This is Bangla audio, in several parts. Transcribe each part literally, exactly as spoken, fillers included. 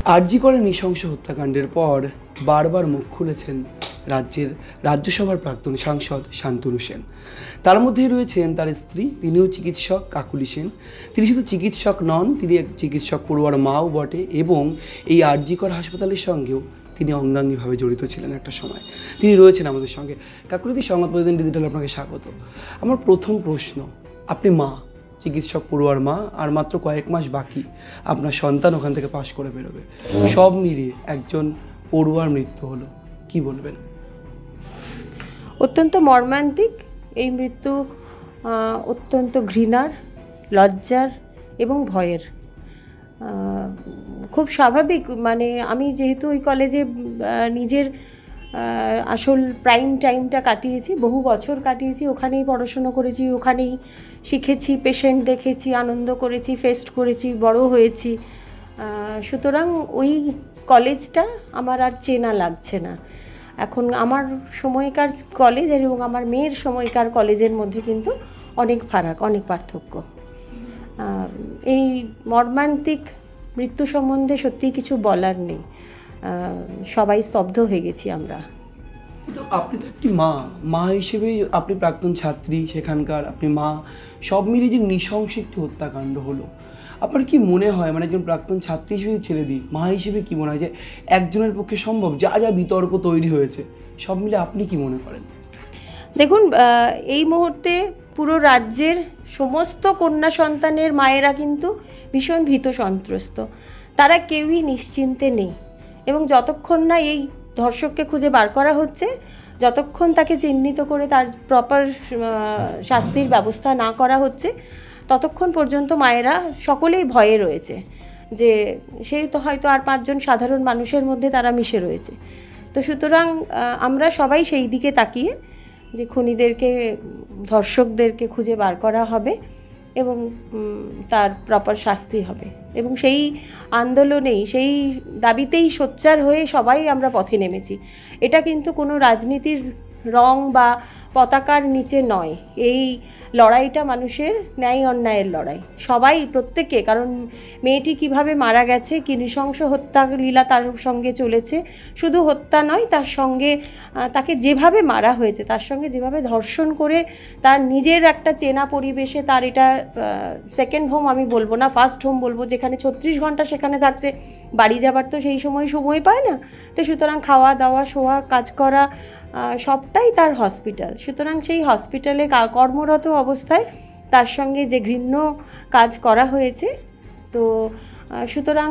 আরজি করে নৃশংস হত্যাকাণ্ডের পর বারবার মুখ খুলেছেন রাজ্যের রাজ্যসভার প্রাক্তন সাংসদ শান্তনু সেন। তার মধ্যেই রয়েছেন তার স্ত্রী, তিনিও চিকিৎসক কাকুলি সেন। তিনি শুধু চিকিৎসক নন, তিনি এক চিকিৎসক পড়ুয়ার মাও বটে এবং এই আরজি কর হাসপাতালের সঙ্গেও তিনি অঙ্গাঙ্গিভাবে জড়িত ছিলেন একটা সময়। তিনি রয়েছেন আমাদের সঙ্গে। কাকুলিদি, সংবাদ প্রতিদিন ডিজিটাল আপনাকে স্বাগত। আমার প্রথম প্রশ্ন, আপনি মা, চিকিৎসক পড়ুয়ার মা, আর মাত্র কয়েক মাস বাকি আপনার সন্তান ওখান থেকে পাশ করে বেরোবে, সব মিলিয়ে একজন পড়ুয়ার মৃত্যু হলো, কি বলবেন? অত্যন্ত মর্মান্তিক এই মৃত্যু, অত্যন্ত ঘৃণার, লজ্জার এবং ভয়ের। খুব স্বাভাবিক, মানে আমি যেহেতু ওই কলেজে নিজের আসল প্রাইম টাইমটা কাটিয়েছি, বহু বছর কাটিয়েছি, ওখানেই পড়াশুনো করেছি, ওখানেই শিখেছি, পেশেন্ট দেখেছি, আনন্দ করেছি, ফেস্ট করেছি, বড় হয়েছি। সুতরাং ওই কলেজটা আমার আর চেনা লাগছে না। এখন আমার সময়কার কলেজ এবং আমার মেয়ের সময়কার কলেজের মধ্যে কিন্তু অনেক ফারাক, অনেক পার্থক্য। এই মর্মান্তিক মৃত্যু সম্বন্ধে সত্যিই কিছু বলার নেই, সবাই স্তব্ধ হয়ে গেছি আমরা। তো আপনি তো একটি মা, মা হিসেবে আপনি প্রাক্তন ছাত্রী সেখানকার, আপনি মা, সব মিলিয়ে যে নৃশংস একটি হত্যাকাণ্ড হলো, আপনার কি মনে হয়, মানে একজন প্রাক্তন ছাত্রী হিসেবে ছেড়ে দিই, মা হিসেবে কি মনে হয় যে একজনের পক্ষে সম্ভব? যা যা বিতর্ক তৈরি হয়েছে সব মিলে আপনি কি মনে করেন? দেখুন, এই মুহূর্তে পুরো রাজ্যের সমস্ত কন্যা সন্তানের মায়েরা কিন্তু ভীষণ ভীত সন্ত্রস্ত, তারা কেউই নিশ্চিন্তে নেই। এবং যতক্ষণ না এই ধর্ষককে খুঁজে বার করা হচ্ছে, যতক্ষণ তাকে চিহ্নিত করে তার প্রপার শাস্তির ব্যবস্থা না করা হচ্ছে, ততক্ষণ পর্যন্ত মায়েরা সকলেই ভয়ে রয়েছে যে সেই তো হয়তো আর পাঁচজন সাধারণ মানুষের মধ্যে তারা মিশে রয়েছে। তো সুতরাং আমরা সবাই সেই দিকে তাকিয়ে যে খুনিদেরকে, ধর্ষকদেরকে খুঁজে বার করা হবে এবং তার প্রপার শাস্তি হবে, এবং সেই আন্দোলনেই, সেই দাবিতেই সোচ্চার হয়ে সবাই আমরা পথে নেমেছি। এটা কিন্তু কোনো রাজনীতির রং বা পতাকার নিচে নয়, এই লড়াইটা মানুষের ন্যায় অন্যায়ের লড়াই, সবাই প্রত্যেকে। কারণ মেয়েটি কিভাবে মারা গেছে, কি নৃশংস হত্যা লীলা তার সঙ্গে চলেছে, শুধু হত্যা নয়, তার সঙ্গে তাকে যেভাবে মারা হয়েছে, তার সঙ্গে যেভাবে ধর্ষণ করে তার নিজের একটা চেনা পরিবেশে, তার এটা সেকেন্ড হোম আমি বলবো না, ফার্স্ট হোম বলবো, যেখানে ছত্রিশ ঘন্টা সেখানে থাকছে, বাড়ি যাবার তো সেই সময় সময় পায় না। তো সুতরাং খাওয়া দাওয়া, শোয়া, কাজ করা সবটাই তার হসপিটাল। সুতরাং সেই হসপিটালে কর্মরত অবস্থায় তার সঙ্গে যে ঘৃণ্য কাজ করা হয়েছে, তো সুতরাং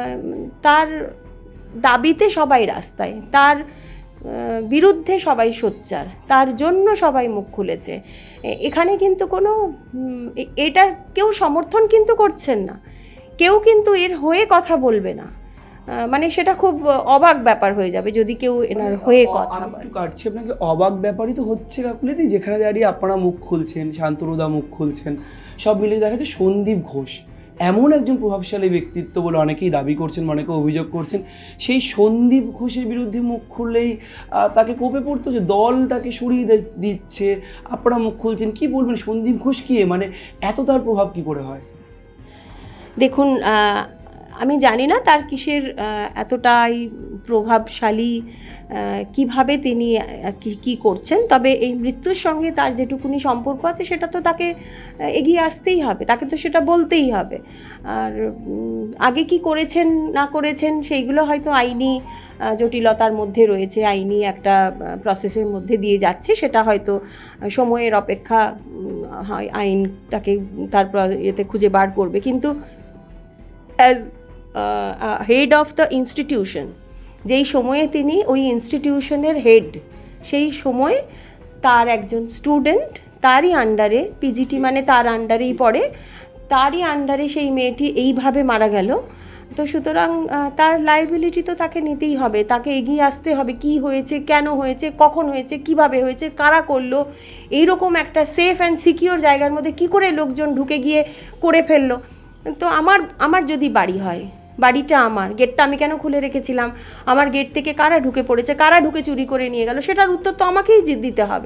তার দাবিতে সবাই রাস্তায়, তার বিরুদ্ধে সবাই সোচ্চার, তার জন্য সবাই মুখ খুলেছে। এখানে কিন্তু কোনো, এটা কেউ সমর্থন কিন্তু করছেন না, কেউ কিন্তু এর হয়ে কথা বলবে না। মানে সেটা খুব অবাক ব্যাপার হয়ে যাবে যদি কেউ এনার হয়ে কথা বলে। কাটছে আপনাকে, অবাক ব্যাপারই তো হচ্ছে কাকুলিদি, যেখানে দাঁড়িয়ে আপনারা মুখ খুলছেন, শান্তনুদা মুখ খুলছেন, সব মিলিয়ে দেখা যাচ্ছে সন্দীপ ঘোষ এমন একজন প্রভাবশালী ব্যক্তিত্ব বলে অনেকেই দাবি করছেন, অনেকে অভিযোগ করছেন, সেই সন্দীপ ঘোষের বিরুদ্ধে মুখ খুললেই তাকে কোপে পড়তে হচ্ছে, দল তাকে সরিয়ে দিচ্ছে, আপনারা মুখ খুলছেন। কি বলবেন, সন্দীপ ঘোষ কি, মানে এত তার প্রভাব কি করে হয়? দেখুন, আমি জানি না তার কিসের এতটাই প্রভাবশালী, কিভাবে তিনি কি করছেন, তবে এই মৃত্যুর সঙ্গে তার যেটুকুনি সম্পর্ক আছে সেটা তো তাকে এগিয়ে আসতেই হবে, তাকে তো সেটা বলতেই হবে। আর আগে কি করেছেন না করেছেন সেইগুলো হয়তো আইনি জটিলতার মধ্যে রয়েছে, আইনি একটা প্রসেসের মধ্যে দিয়ে যাচ্ছে, সেটা হয়তো সময়ের অপেক্ষা, হয় আইন তাকে তার এতে খুঁজে বার করবে। কিন্তু as head of the institution, যেই সময়ে তিনি ওই ইনস্টিটিউশনের হেড, সেই সময় তার একজন স্টুডেন্ট, তারই আন্ডারে, পিজিটি মানে তার আন্ডারেই পড়ে, তারই আন্ডারে সেই মেয়েটি এইভাবে মারা গেল। তো সুতরাং তার লায়াবিলিটি তো তাকে নিতেই হবে, তাকে এগিয়ে আসতে হবে, কি হয়েছে, কেন হয়েছে, কখন হয়েছে, কিভাবে হয়েছে, কারা করলো, এইরকম একটা সেফ অ্যান্ড সিকিওর জায়গার মধ্যে কি করে লোকজন ঢুকে গিয়ে করে ফেললো। তো আমার আমার যদি বাড়ি হয়, বাড়িটা আমার, গেটটা আমি কেন খুলে রেখেছিলাম, আমার গেট থেকে কারা ঢুকে পড়েছে, কারা ঢুকে চুরি করে নিয়ে গেল, সেটার উত্তর তো আমাকেই দিতে হবে।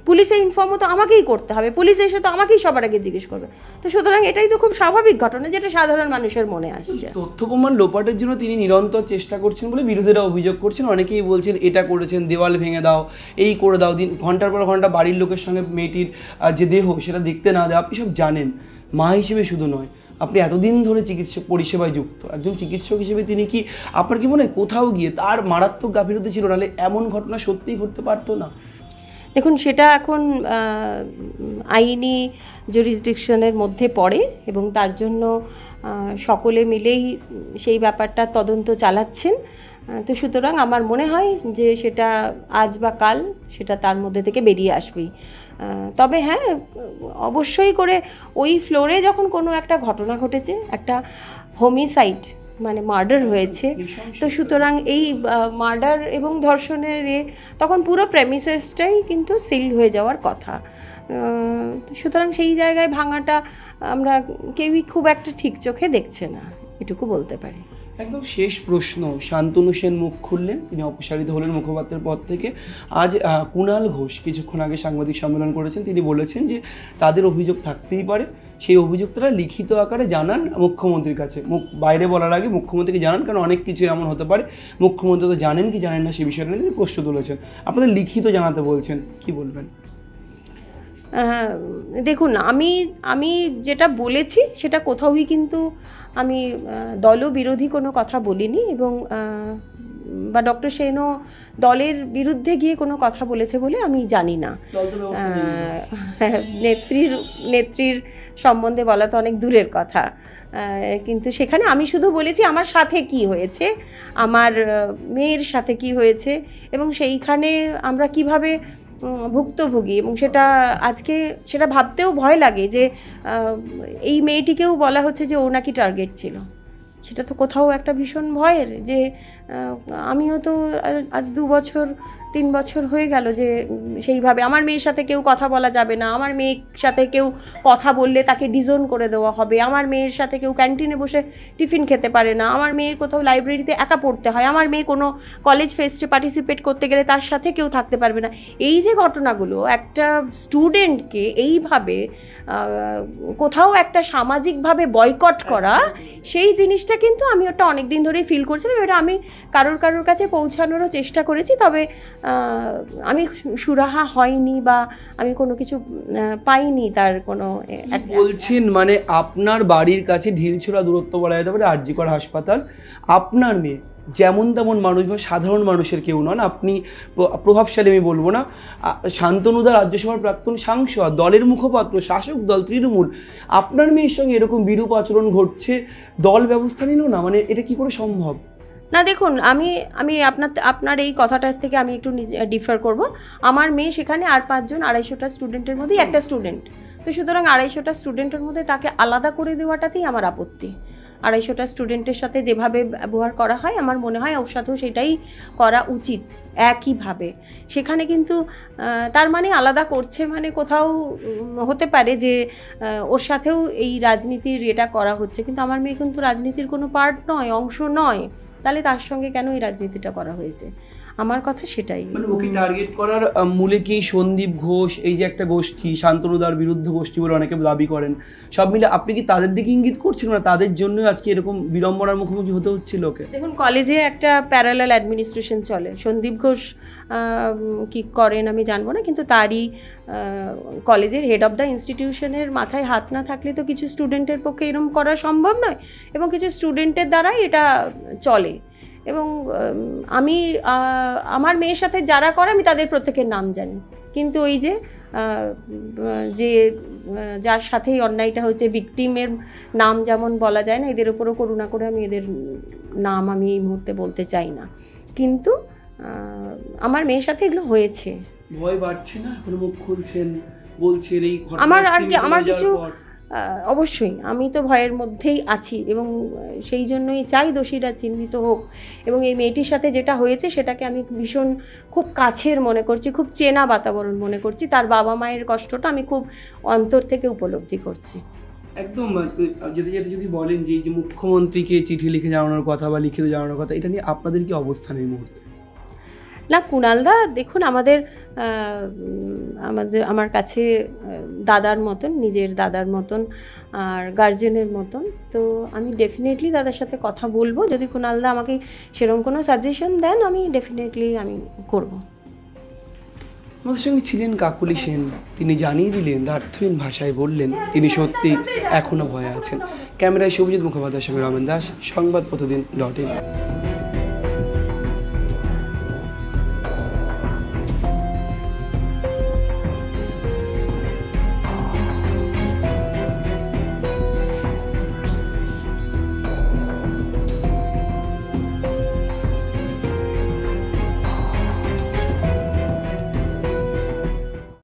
পুলিশে ইনফর্মও তো আমাকেই করতে হবে, পুলিশ এসে তো আমাকেই সবার আগে জিজ্ঞেস করবে। তো সুতরাং এটাই তো খুব স্বাভাবিক ঘটনা যেটা সাধারণ মানুষের মনে আসছে। তথ্য প্রমাণ লোপাটের জন্য তিনি নিরন্তর চেষ্টা করছেন বলে বিরোধীরা অভিযোগ করছেন। অনেকেই বলছেন এটা করেছেন, দেওয়াল ভেঙে দাও, এই করে দাও, দিন ঘন্টার পর ঘন্টা বাড়ির লোকের সঙ্গে মেয়েটির যে দেহ সেটা দেখতে না দেয়। আপনি সব জানেন, মা হিসেবে শুধু নয়, আপনি এতদিন ধরে চিকিৎসক পরিষেবায় যুক্ত একজন চিকিৎসক হিসেবে তিনি কি, আপনার কি মনে হয় কোথাও গিয়ে তার মারাত্মক গাফিলতি ছিল, নাহলে এমন ঘটনা সত্যিই ঘটতে পারতো না? দেখুন, সেটা এখন আইনি জুরিসডিকশনের মধ্যে পড়ে এবং তার জন্য সকলে মিলেই সেই ব্যাপারটা তদন্ত চালাচ্ছেন। তো সুতরাং আমার মনে হয় যে সেটা আজ বা কাল সেটা তার মধ্যে থেকে বেরিয়ে আসবেই। তবে হ্যাঁ, অবশ্যই করে ওই ফ্লোরে যখন কোনো একটা ঘটনা ঘটেছে, একটা হোমিসাইড মানে মার্ডার হয়েছে, তো সুতরাং এই মার্ডার এবং ধর্ষণের এ তখন পুরো প্রেমিসেসটাই কিন্তু সিলড হয়ে যাওয়ার কথা। সুতরাং সেই জায়গায় ভাঙাটা আমরা কেউই খুব একটা ঠিক চোখে দেখছে না, এটুকু বলতে পারি। একদম শেষ প্রশ্ন, শান্তনু সেন মুখ খুললেন, তিনি অপসারিত হলেন মুখপাত্রের পদ থেকে। আজ কুণাল ঘোষ কিছুক্ষণ আগে সাংবাদিক সম্মেলন করেছেন, তিনি বলেছেন যে তাদের অভিযোগ থাকতেই পারে, সেই অভিযোগ তারা লিখিত আকারে জানান মুখ্যমন্ত্রীর কাছে, মুখ বাইরে বলার আগে মুখ্যমন্ত্রীকে জানান, কারণ অনেক কিছু এমন হতে পারে মুখ্যমন্ত্রী তো জানেন কি জানেন না সে বিষয়টা নিয়ে তিনি প্রশ্ন তুলেছেন। আপনাদের লিখিত জানাতে বলছেন, কি বলবেন? দেখুন, আমি আমি যেটা বলেছি সেটা কোথাওই কিন্তু আমি দল বিরোধী কোনো কথা বলিনি, এবং বা ডক্টর সেনও দলের বিরুদ্ধে গিয়ে কোনো কথা বলেছে বলে আমি জানি না। নেত্রীর নেত্রীর সম্বন্ধে বলা তো অনেক দূরের কথা, কিন্তু সেখানে আমি শুধু বলেছি আমার সাথে কি হয়েছে, আমার মেয়ের সাথে কি হয়েছে, এবং সেইখানে আমরা কিভাবে ভুক্তভোগী, এবং সেটা আজকে সেটা ভাবতেও ভয় লাগে যে এই মেয়েটিকেও বলা হচ্ছে যে ও নাকি টার্গেট ছিল। সেটা তো কোথাও একটা ভীষণ ভয়ের, যে আমিও তো আজ দু বছর তিন বছর হয়ে গেল যে সেইভাবে আমার মেয়ের সাথে কেউ কথা বলা যাবে না, আমার মেয়ের সাথে কেউ কথা বললে তাকে ডিজোন করে দেওয়া হবে, আমার মেয়ের সাথে কেউ ক্যান্টিনে বসে টিফিন খেতে পারে না, আমার মেয়ের কোথাও লাইব্রেরিতে একা পড়তে হয়, আমার মেয়ে কোনো কলেজ ফেস্টে পার্টিসিপেট করতে গেলে তার সাথে কেউ থাকতে পারবে না। এই যে ঘটনাগুলো একটা স্টুডেন্টকে এইভাবে কোথাও একটা সামাজিকভাবে বয়কট করা, সেই জিনিসটা কিন্তু আমি ওটা অনেক দিন ধরেই ফিল করছিলাম। এটা আমি কারোর কারোর কাছে পৌঁছানোরও চেষ্টা করেছি, তবে আমি সুরাহা হয়নি বা আমি কোনো কিছু পাইনি তার কোনো। বলছেন মানে আপনার বাড়ির কাছে ঢিলছোড়া দূরত্ব বলা যেতে পারে আর জি কর হাসপাতাল, আপনার মেয়ে যেমন তেমন মানুষ বা সাধারণ মানুষের কেউ নন, আপনি প্রভাবশালী আমি বলবো না, শান্তনুদা রাজ্যসভার প্রাক্তন সাংসদ, দলের মুখপাত্র, শাসক দল তৃণমূল, আপনার মেয়ের সঙ্গে এরকম বিরূপ আচরণ ঘটছে, দল ব্যবস্থা নিল না, মানে এটা কি করে সম্ভব? না দেখুন, আমি আমি আপনার আপনার এই কথাটার থেকে আমি একটু ডিফার করব। আমার মেয়ে সেখানে আর পাঁচজন আড়াইশোটা স্টুডেন্টের মধ্যেই একটা স্টুডেন্ট, তো সুতরাং আড়াইশোটা স্টুডেন্টের মধ্যে তাকে আলাদা করে দেওয়াটাতেই আমার আপত্তি। আড়াইশোটা স্টুডেন্টের সাথে যেভাবে ব্যবহার করা হয় আমার মনে হয় ওর সাথেও সেটাই করা উচিত একইভাবে। সেখানে কিন্তু তার মানে আলাদা করছে মানে কোথাও হতে পারে যে ওর সাথেও এই রাজনীতির এটা করা হচ্ছে, কিন্তু আমার মেয়ে কিন্তু রাজনীতির কোনো পার্ট নয়, অংশ নয়, তাহলে তার সঙ্গে কেন এই রাজনীতিটা করা হয়েছে? আমার কথা সেটাই। মানে ওকে টার্গেট করার মূলে কি সন্দীপ ঘোষ, এই যে একটা গোষ্ঠী শান্তনুদার বিরুদ্ধ গোষ্ঠী বলে অনেকে দাবি করেন, সব মিলে আপনি কি তাদের দিকে ইঙ্গিত করছেন না তাদের জন্য আজকে এরকম বিড়ম্বনার মুখোমুখি হতে হচ্ছিল ওকে? দেখুন, কলেজে একটা প্যারালাল অ্যাডমিনিস্ট্রেশন চলে, সন্দীপ ঘোষ কি করেন আমি জানবো না, কিন্তু তারই কলেজের হেড অফ দ্য ইনস্টিটিউশনের মাথায় হাত না থাকলে তো কিছু স্টুডেন্টের পক্ষে এরকম করা সম্ভব নয়, এবং কিছু স্টুডেন্টের দ্বারাই এটা চলে। এবং আমি আমার মেয়ের সাথে যারা করে আমি তাদের প্রত্যেকের নাম জানি, কিন্তু ওই যে যে যার সাথেই অন্যায়টা হচ্ছে ভিকটিমের নাম যেমন বলা যায় না, এদের উপরও করুণা করে আমি এদের নাম আমি এই মুহূর্তে বলতে চাই না, কিন্তু আমার মেয়ের সাথে এগুলো হয়েছে। ভয় বাড়ছে না? এখন মুখ খুলছেন, বলছেন এই আমার আর কি আমার কিছু অবশ্যই আমি তো ভয়ের মধ্যেই আছি, এবং সেই জন্যই চাই দোষীরা চিহ্নিত হোক, এবং এই মেয়েটির সাথে যেটা হয়েছে সেটাকে আমি ভীষণ খুব কাছের মনে করছি, খুব চেনা বাতাবরণ মনে করছি, তার বাবা মায়ের কষ্টটা আমি খুব অন্তর থেকে উপলব্ধি করছি। একদম যেতে যেতে যদি বলেন যে এই যে মুখ্যমন্ত্রীকে চিঠি লিখে জানানোর কথা বা লিখিত জানানোর কথা, এটা নিয়ে আপনাদের কি অবস্থান এই মুহূর্তে? না, কুণালদা দেখুন আমাদের আহ, উম, আমাদের আমার কাছে আহ, দাদার মতন, নিজের দাদার মতন আর গার্জেনের মতন। তো আমি ডেফিনেটলি দাদার সাথে কথা বলবো, যদি কুণালদা আমাকে সেরকম কোনো সাজেশন দেন আমি ডেফিনেটলি আমি করব। আমাদের সঙ্গে ছিলেন কাকুলি সেন। তিনি জানিয়ে দিলেন, দ্ব্যর্থহীন ভাষায় বললেন তিনি সত্যি এখনও ভয়ে আছেন। ক্যামেরায় শুভজিৎ মুখোপাধ্যায়ের সঙ্গে রমেন দাস, সংবাদ প্রতিদিন ডট ইন।